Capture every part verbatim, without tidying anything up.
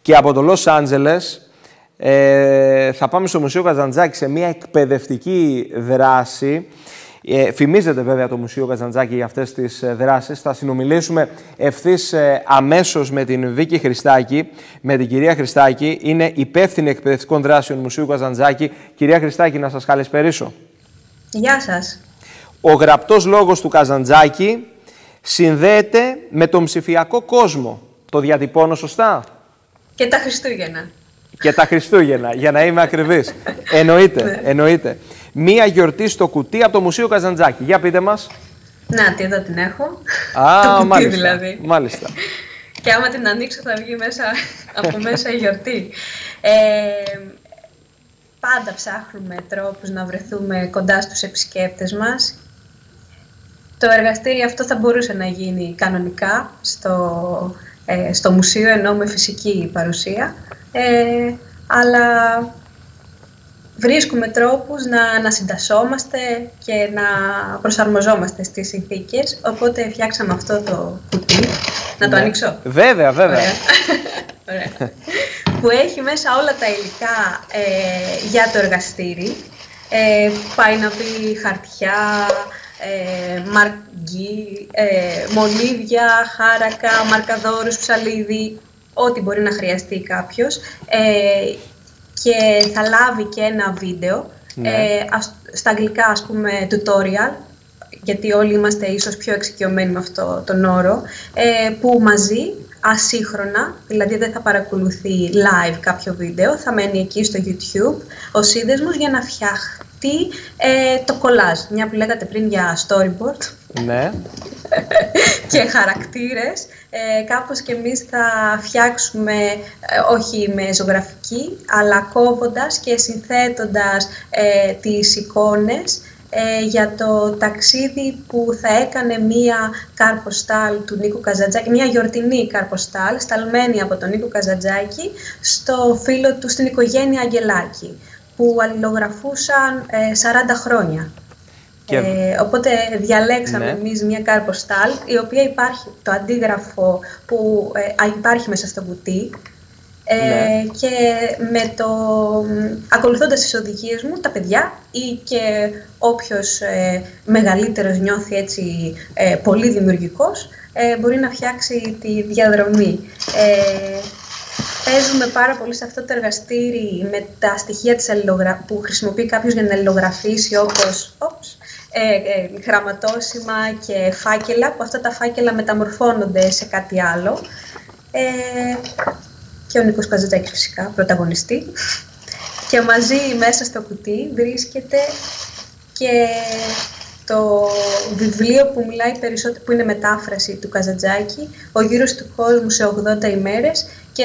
Και από το Λος Άντζελες ε, θα πάμε στο Μουσείο Καζαντζάκη σε μια εκπαιδευτική δράση. Ε, φημίζεται βέβαια το Μουσείο Καζαντζάκη για αυτές τις ε, δράσεις. Θα συνομιλήσουμε ευθύς ε, αμέσως με την Βίκη Χριστάκη, με την κυρία Χριστάκη. Είναι υπεύθυνη εκπαιδευτικών δράσεων Μουσείου Καζαντζάκη. Κυρία Χριστάκη, να σας καλησπερίσω. Γεια σας. Ο γραπτός λόγος του Καζαντζάκη συνδέεται με τον ψηφιακό κόσμο. Το διατυπώνω σωστά? Και τα Χριστούγεννα. Και τα Χριστούγεννα, για να είμαι ακριβής. Εννοείται, εννοείται. Μία γιορτή στο κουτί από το Μουσείο Καζαντζάκη. Για πείτε μας. Να, τι εδώ την έχω. Α, το κουτί μάλιστα, δηλαδή. Μάλιστα. Και άμα την ανοίξω θα βγει μέσα, από μέσα η γιορτή. Ε, πάντα ψάχνουμε τρόπους να βρεθούμε κοντά στους επισκέπτες μας. Το εργαστήριο αυτό θα μπορούσε να γίνει κανονικά στο, ε, στο μουσείο, ενώ με φυσική παρουσία. Ε, αλλά βρίσκουμε τρόπους να, να συντασσόμαστε και να προσαρμοζόμαστε στις συνθήκες, οπότε φτιάξαμε αυτό το κουτί. Να το ναι. ανοίξω? Βέβαια, βέβαια. Ωραία. Ωραία. Που έχει μέσα όλα τα υλικά ε, για το εργαστήρι. Ε, πάει να πει χαρτιά, ε, μαρκή, ε, μολύβια, χάρακα, μαρκαδόρους, ψαλίδι, ό,τι μπορεί να χρειαστεί κάποιος. Ε, και θα λάβει και ένα βίντεο, ναι. ε, ας, στα αγγλικά ας πούμε tutorial, γιατί όλοι είμαστε ίσως πιο εξοικειωμένοι με αυτό τον όρο, ε, που μαζί, ασύγχρονα, δηλαδή δεν θα παρακολουθεί live κάποιο βίντεο, θα μένει εκεί στο YouTube ο σύνδεσμος για να φτιαχτεί ε, το κολάζ. Μια που λέγατε πριν για storyboard. Ναι. Και χαρακτήρες, ε, κάπως και εμείς θα φτιάξουμε, ε, όχι με ζωγραφική, αλλά κόβοντας και συνθέτοντας ε, τις εικόνες ε, για το ταξίδι που θα έκανε μία καρποστάλ του Νίκου Καζαντζάκη, μία γιορτινή καρποστάλ, σταλμένη από τον Νίκο Καζαντζάκη στο φίλο του, στην οικογένεια Αγγελάκη, που αλληλογραφούσαν ε, σαράντα χρόνια. Και... Ε, οπότε διαλέξαμε ναι. εμείς μια καρποστάλ, η οποία υπάρχει, το αντίγραφο που ε, υπάρχει μέσα στο κουτί, ε, ναι. και με το, ακολουθώντας τις οδηγίες μου, τα παιδιά ή και όποιος ε, μεγαλύτερος νιώθει έτσι ε, πολύ δημιουργικός, ε, μπορεί να φτιάξει τη διαδρομή. Ε, Παίζουμε πάρα πολύ σε αυτό το εργαστήρι με τα στοιχεία της αλληλογρα... που χρησιμοποιεί κάποιος για να αλληλογραφήσει, όπως όπς, ε, ε, γραμματόσημα και φάκελα, που αυτά τα φάκελα μεταμορφώνονται σε κάτι άλλο. Ε, και ο Νίκος Καζαντζάκης φυσικά, πρωταγωνιστή. Και μαζί μέσα στο κουτί βρίσκεται και το βιβλίο που μιλάει περισσότερο, που είναι μετάφραση του Καζαντζάκη, «Ο γύρος του κόσμου σε ογδόντα ημέρες», και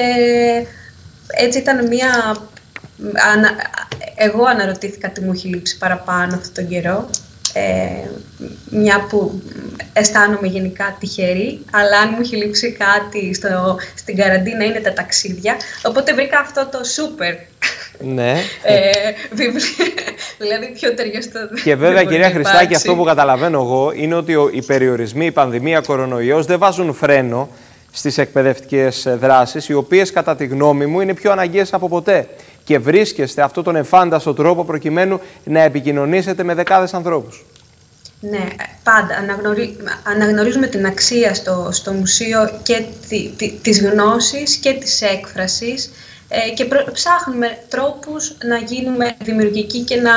έτσι ήταν μια... Ανα... Εγώ αναρωτήθηκα τι μου έχει λείψει παραπάνω αυτόν τον καιρό, ε, μια που αισθάνομαι γενικά τυχερή, αλλά αν μου έχει λείψει κάτι στο... στην καραντίνα είναι τα ταξίδια, οπότε βρήκα αυτό το σούπερ. Ναι. ε, βιβλίο, δηλαδή πιο ταιριαστό. Και βέβαια, κυρία Χριστάκη, αυτό που καταλαβαίνω εγώ είναι ότι οι περιορισμοί, η πανδημία, κορονοϊός δεν βάζουν φρένο στις εκπαιδευτικές δράσεις, οι οποίες κατά τη γνώμη μου είναι πιο αναγκαίες από ποτέ. Και βρίσκεστε αυτόν τον εφάνταστο τρόπο προκειμένου να επικοινωνήσετε με δεκάδες ανθρώπους. Ναι, πάντα. Αναγνωρί... Αναγνωρίζουμε την αξία στο, στο μουσείο και τη, τη, της γνώσης και της έκφρασης, ε, και προ... ψάχνουμε τρόπους να γίνουμε δημιουργικοί και να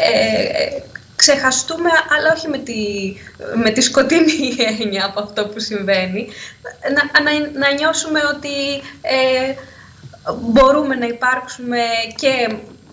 ε, ξεχαστούμε, αλλά όχι με τη, με τη σκοτεινή έννοια από αυτό που συμβαίνει, να, να, να νιώσουμε ότι ε, μπορούμε να υπάρξουμε και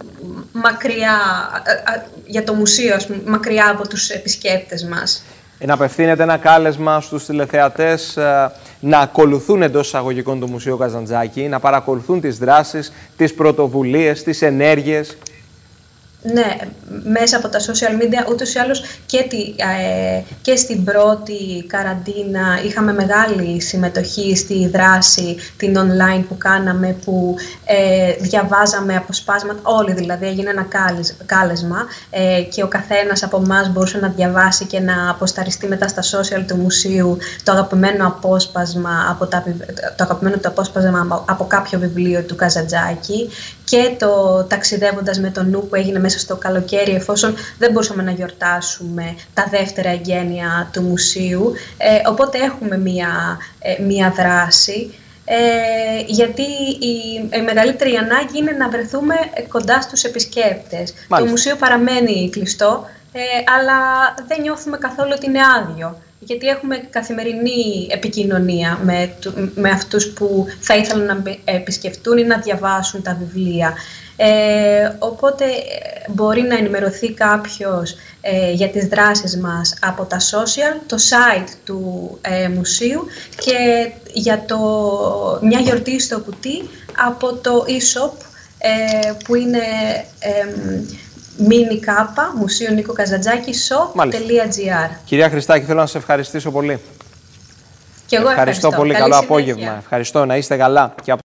μακριά, για το μουσείο, ας πούμε, μακριά από τους επισκέπτες μας. Να απευθύνεται ένα κάλεσμα στους τηλεθεατές να ακολουθούν εντός εισαγωγικών το Μουσείο Καζαντζάκη, να παρακολουθούν τις δράσεις, τις πρωτοβουλίες, τις ενέργειες. Ναι, μέσα από τα social media, ούτως ή άλλως και, τη, ε, και στην πρώτη καραντίνα είχαμε μεγάλη συμμετοχή στη δράση την online που κάναμε, που ε, διαβάζαμε αποσπάσματα, όλοι δηλαδή, έγινε ένα κάλεσμα ε, και ο καθένας από εμάς μπορούσε να διαβάσει και να αποσταριστεί μετά στα social του μουσείου το αγαπημένο απόσπασμα από τα, το αγαπημένο του απόσπασμα από κάποιο βιβλίο του Καζαντζάκη, και το ταξιδεύοντας με τον νου που έγινε μέσα στο καλοκαίρι, εφόσον δεν μπορούσαμε να γιορτάσουμε τα δεύτερα εγγένεια του μουσείου. Ε, οπότε έχουμε μία, ε, μία δράση, ε, γιατί η, η μεγαλύτερη ανάγκη είναι να βρεθούμε κοντά στους επισκέπτες. Μάλιστα. Το μουσείο παραμένει κλειστό, ε, αλλά δεν νιώθουμε καθόλου ότι είναι άδειο, γιατί έχουμε καθημερινή επικοινωνία με, με αυτούς που θα ήθελαν να επισκεφτούν ή να διαβάσουν τα βιβλία. Ε, οπότε μπορεί να ενημερωθεί κάποιος ε, για τις δράσεις μας από τα social, το site του ε, μουσείου, και για το μια γιορτή στο κουτί από το e-shop ε, που είναι ε, μίνι κάπα, Μουσείο Νίκο Καζαντζάκη, shop τελεία gr. Κυρία Χριστάκη, θέλω να σας ευχαριστήσω πολύ. Και εγώ ευχαριστώ, ευχαριστώ πολύ. Καλή Καλό συνέχεια. απόγευμα. Ευχαριστώ, να είστε καλά.